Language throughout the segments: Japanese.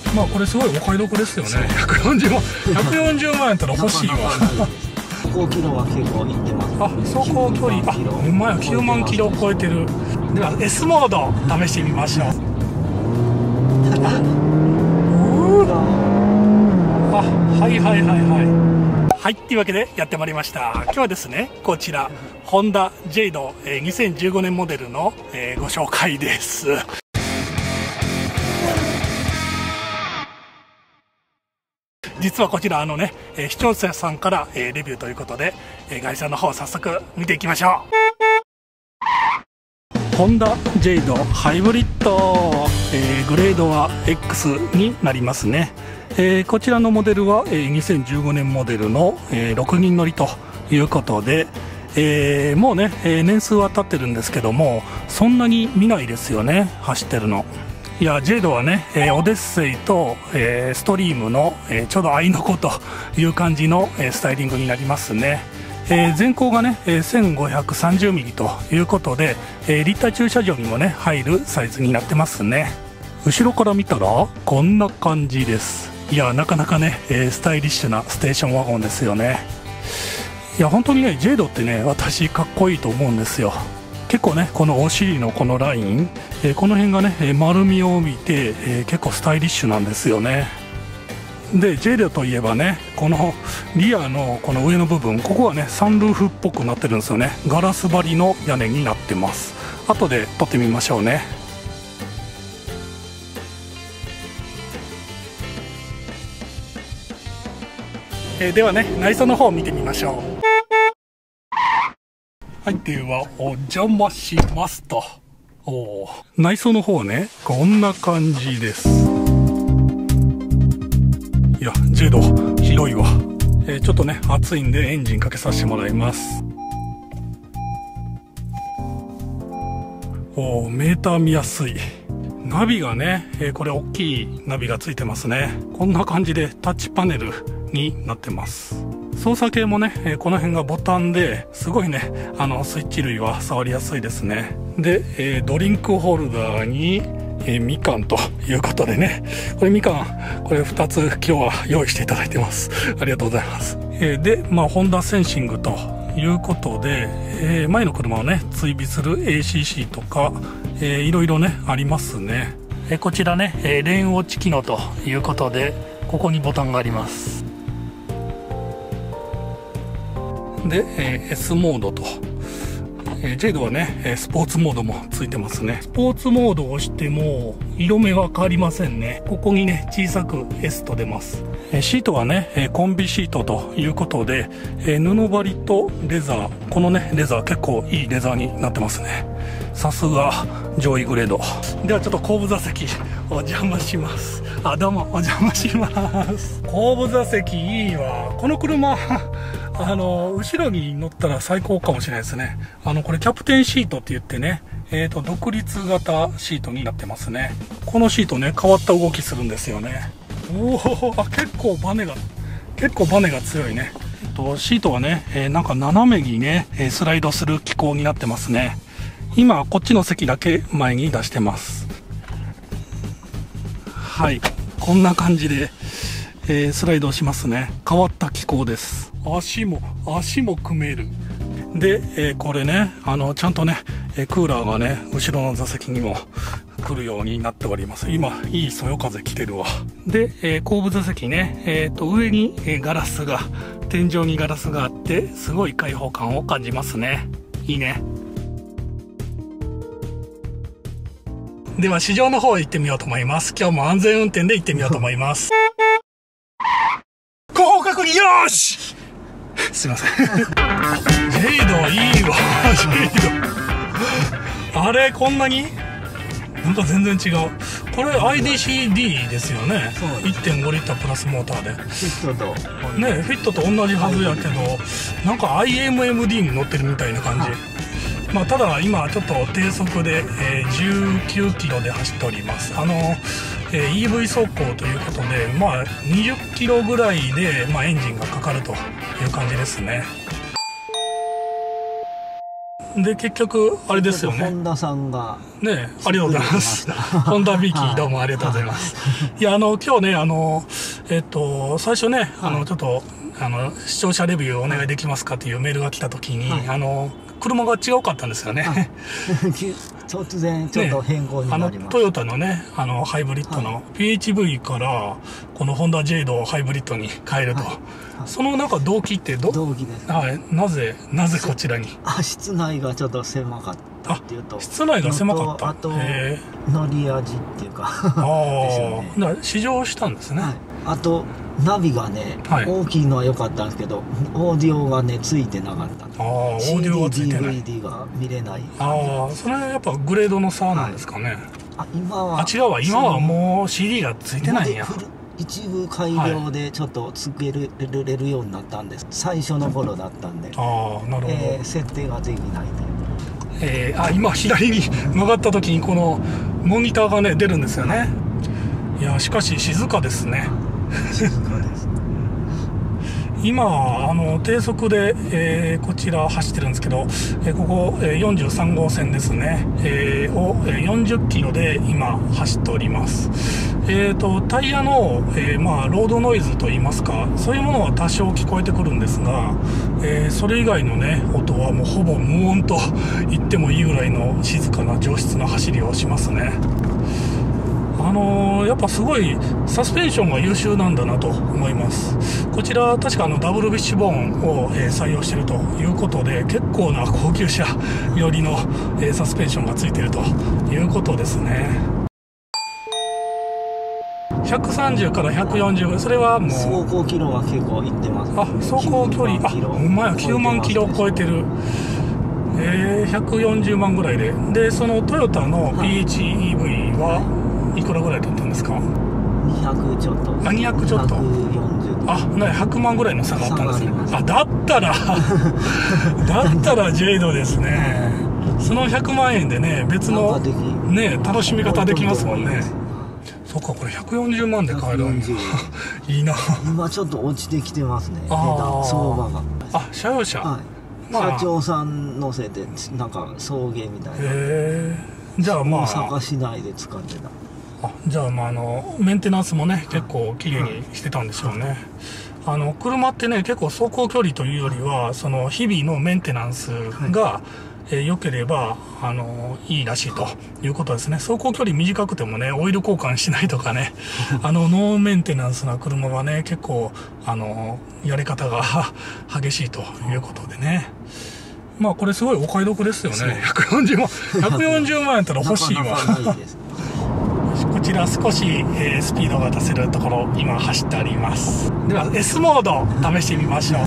まあこれすごいお買い得ですよね。140万やったら欲しいわ。 走行キロは結構いってます。 あ、走行距離、あ、ほんまや、9万キロを超えてる。では S モード試してみましょう。はいはいはいはいはい、っていうわけでやってまいりました。今日はですね、こちらホンダジェイド2015年モデルのご紹介です。実はこちら視聴者さんからレビューということで、外車の方早速見ていきましょう。ホンダジェイドハイブリッド、グレードは X になりますね。こちらのモデルは2015年モデルの6人乗りということで、もうね年数は経ってるんですけども、そんなに見ないですよね、走ってるの。いや、ジェイドはね、オデッセイと、ストリームの、ちょうど合いの子という感じの、スタイリングになりますね。前高がね、1530ミリということで、立体駐車場にもね入るサイズになってますね。後ろから見たらこんな感じです。いや、なかなかね、スタイリッシュなステーションワゴンですよね。いや、本当にね、ジェイドってね、私かっこいいと思うんですよ。結構ね、このお尻のこのライン、この辺がね丸みを帯びて、結構スタイリッシュなんですよね。でジェイドといえばね、このリアのこの上の部分、ここはねサンルーフっぽくなってるんですよね。ガラス張りの屋根になってます。後で撮ってみましょうね。ではね、内装の方を見てみましょう。はい、ではお邪魔しますと。内装の方ね、こんな感じです。いや、ジェイド広いわ。ちょっとね暑いんでエンジンかけさせてもらいます。メーター見やすい。ナビがね、これ大きいナビがついてますね。こんな感じでタッチパネルになってます。操作系もね、この辺がボタンですごいね、スイッチ類は触りやすいですね。で、ドリンクホルダーに、みかんということでね、これみかん、これ2つ今日は用意していただいてます。ありがとうございます。で、ホンダセンシングということで、前の車をね追尾する ACC とか、いろいろねありますね。こちらね、レーンウォッチ機能ということで、ここにボタンがあります。で、S モードと、ジェイドはねスポーツモードもついてますね。スポーツモードを押しても色目は変わりませんね。ここにね小さく S と出ます。シートはねコンビシートということで、布張りとレザー、このねレザー結構いいレザーになってますね。さすが上位グレード。ではちょっと後部座席お邪魔します。あ、どうもお邪魔します。後部座席いいわ。この車後ろに乗ったら最高かもしれないですね。これキャプテンシートって言ってね、独立型シートになってますね。このシートね変わった動きするんですよね。結構バネが強いね。シートはね、なんか斜めにねスライドする機構になってますね。今こっちの席だけ前に出してます。はい、こんな感じで、スライドしますね。変わった機構です。足も組める。で、これねちゃんとねクーラーがね後ろの座席にも来るようになっております。今いいそよ風来てるわ。で、後部座席ね、上にガラスが、天井にガラスがあって、すごい開放感を感じますね。いいね。では市場の方行ってみようと思います。今日も安全運転で行ってみようと思います。後方確認よーし。すいません。ジェイドいいわ。ジェイド。あれ、こんなになんか全然違う。これ IDCD ですよね。1.5 リッタープラスモーターで。フィットと。ね、フィットと同じはずやけど、なんか IMMD に乗ってるみたいな感じ。ただ今ちょっと低速で、19キロで走っております。EV 走行ということで、20キロぐらいで、エンジンがかかるという感じですね。 で結局あれですよね。 本田さんがね、ありがとうございます。本田美希どうもありがとうございます。いや今日ね最初ねちょっと視聴者レビューお願いできますかっていうメールが来た時に、車が違うかったんですよね。 突然ちょっと変更になります。 トヨタのねハイブリッドの PHV からこのホンダジェイドハイブリッドに変えると、その動機って動機です、 はい、なぜこちらに。 室内がちょっと狭かったっていうと、 室内が狭かった。 あと乗り味っていうかだから試乗したんですね。 あとナビがね、大きいのは良かったんですけど、オーディオがねついてなかった。 オーディオがついてない。 DVD が見れない。 それはやっぱグレードの差なんですかね。 今は違うわ、今はもう CD がついてないんや。 一部改良でちょっとつけれるようになったんです。最初の頃だったんで。 なるほど。 設定ができないで。 今左に曲がった時にこのモニターがね出るんですよね。いやしかし静かですね。 静かです。 今低速で、こちら走ってるんですけど、ここ、43号線ですね、を40キロで今走っております。タイヤの、ロードノイズといいますか、そういうものは多少聞こえてくるんですが、それ以外のね音はもうほぼ無音と言ってもいいぐらいの静かな上質な走りをしますね。やっぱすごいサスペンションが優秀なんだなと思います。こちら確かダブルビッシュボーンを、採用しているということで、結構な高級車寄りの、サスペンションがついているということですね。130から140、それはもう走行キロは結構いってます。 走行距離ほんまや9万キロを超えてる。140万ぐらいでそのトヨタの PHEV はいくらぐらいだったんですか ？200ちょっと。 200ちょっと。100万ぐらいの差があったんですね。だったらジェイドですね。その100万円でね別のね楽しみ方できますもんね。そっか、これ140万で買えるんだ。いいな。 今ちょっと落ちてきてますね、値段相場が。 車用車。 社長さん乗せて送迎みたいな。 じゃあ大阪市内で使ってた。 じゃあメンテナンスもね結構綺麗にしてたんでしょうね。車ってね結構走行距離というよりはその日々のメンテナンスが良ければいいらしいということですね。走行距離短くてもねオイル交換しないとかねノーメンテナンスな車はね結構やり方が激しいということでね。これすごいお買い得ですよね。140万やったら欲しいわ。こちら少し、スピードが出せるところ今走ってあります。では S モード試してみましょう。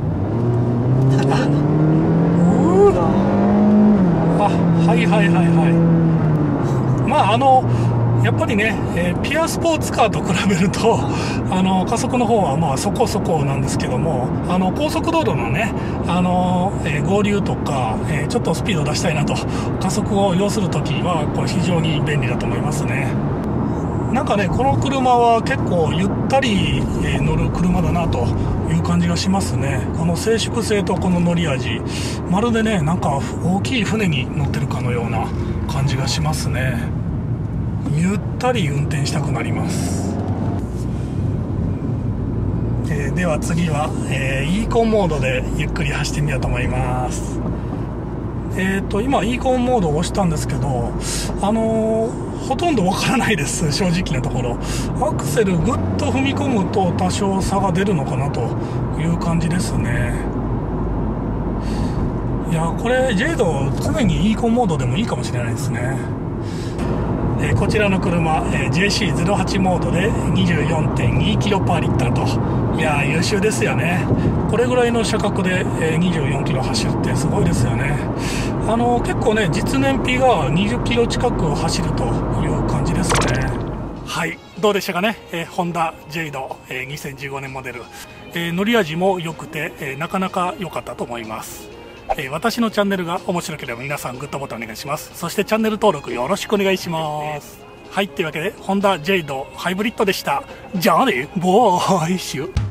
やっぱりね、ピアスポーツカーと比べると加速の方はそこそこなんですけども、高速道路のね合流とか、ちょっとスピード出したいなと加速を要するときはこれ非常に便利だと思いますね。この車は結構ゆったり、乗る車だなという感じがしますね。この静粛性とこの乗り味、まるでね大きい船に乗ってるかのような感じがしますね。ゆったり運転したくなります。では次は、イーコンモードでゆっくり走ってみようと思います。今イーコンモードを押したんですけどほとんどわからないです、正直なところ。アクセルぐっと踏み込むと多少差が出るのかなという感じですね。いやこれジェイド常にイーコンモードでもいいかもしれないですね。こちらの車、JC08 モードで 24.2 キロパーリッターと、いや優秀ですよね。これぐらいの車格で24キロ走るってすごいですよね。結構ね実燃費が20キロ近く走るという感じですね。はい、どうでしたかね。ホンダジェイド、2015年モデル、乗り味も良くて、なかなか良かったと思います。私のチャンネルが面白ければ皆さんグッドボタンお願いします。そしてチャンネル登録よろしくお願いします。はい、というわけでホンダジェイドハイブリッドでした。じゃあね、ボーイシュ。